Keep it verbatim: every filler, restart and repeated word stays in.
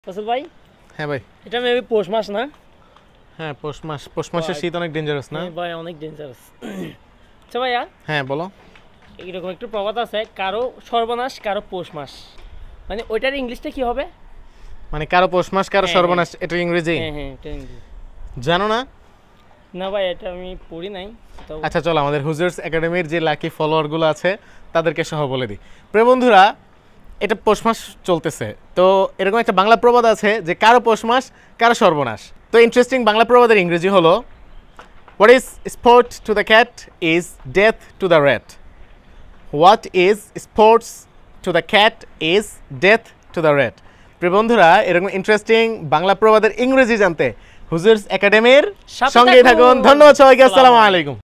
ফসল ভাই হ্যাঁ ভাই এটা মেবি পৌষ মাস না? হ্যাঁ পৌষ মাস। পৌষ মাসের শীত অনেক ডেঞ্জারাস না? হ্যাঁ ভাই অনেক ডেঞ্জারাস। আচ্ছা ভাইয়া হ্যাঁ বলো। এইরকম একটু প্রবাদ আছে, কারো সর্বনাশ কারো পৌষ মাস, মানে ওইটার ইংলিশটা কি হবে? মানে কারো পৌষ মাস কারো হ্যাঁ, সর্বনাশ, এটা ইংরেজি? হ্যাঁ হ্যাঁ এটা ইংলিশ। জানো না? না ভাই এটা আমি পড়ি নাই। তো আচ্ছা চলো আমাদের হুজুরস একাডেমির যে লাকি ফলোয়ারগুলো আছে তাদেরকে সহ বলে দিই। প্রিয় বন্ধুরা, এটা পৌষ মাস চলতেছে, তো এরকম একটা বাংলা প্রবাদ আছে যে কারো পৌষ মাস কারো সর্বনাশ। তো ইন্টারেস্টিং বাংলা প্রবাদের ইংরেজি হলো, what is sport to the cat is death to the rat. What is sports to the cat is death to the rat. প্রিয় বন্ধুরা, এরকম ইন্টারেস্টিং বাংলা প্রবাদের ইংরেজি জানতে হুজুরস একাডেমির সাথে সঙ্গেই থাকুন। থাকুন। ধন্যবাদ সবাইকে। আসসালামু আলাইকুম।